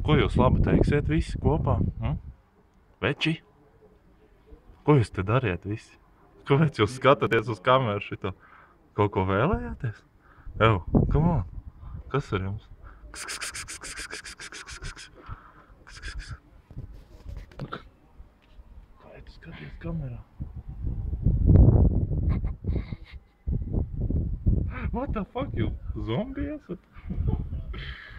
Ko jūs labi teiksiet visi kopā? Veči? Ko jūs te dariet visi? Kāpēc jūs skatāties uz kameru šito? Kaut ko vēlējāties? Ev, come on. Kas ar jums? Kā tu skaties kamerā? What the fuck, jūs zombi esat?